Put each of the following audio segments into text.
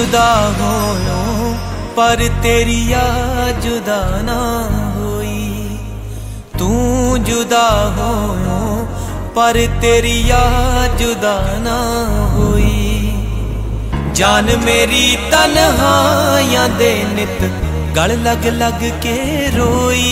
जुदा होयो पर तेरी याद जुदा ना होई। तू जुदा होयो पर तेरी याद जुदा ना होई। जान मेरी तन्हाइयां दे नित गल लग लग के रोई।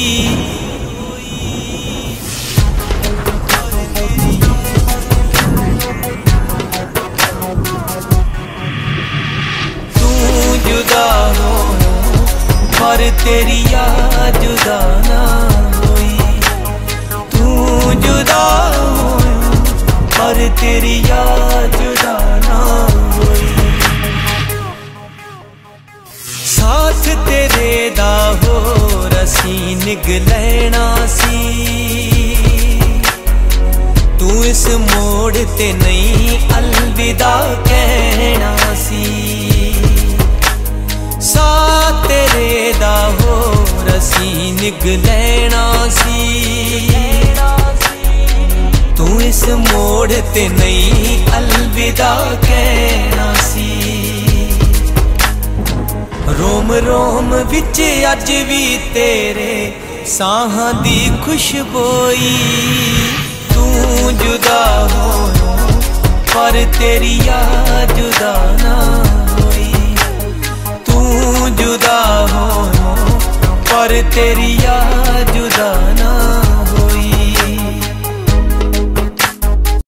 जुदा हो पर तेरी याद जुदा ना होई। तू जुदा हो पर तेरी याद जुदा ना होई। साथ तेरे दा हो रसी निगलैना सी। तू इस मोड़ ते नहीं अलविदा कहना सी। साथ तेरे दा हो रसी निगलैना सी। तू इस मोड़ ते नहीं अलविदा कहना सी। रोम रोम विच अज भी तेरे साहां दी खुशबोई। तू जुदा हो पर तेरी याद जुदा ना जुदा हो पर तेरी याद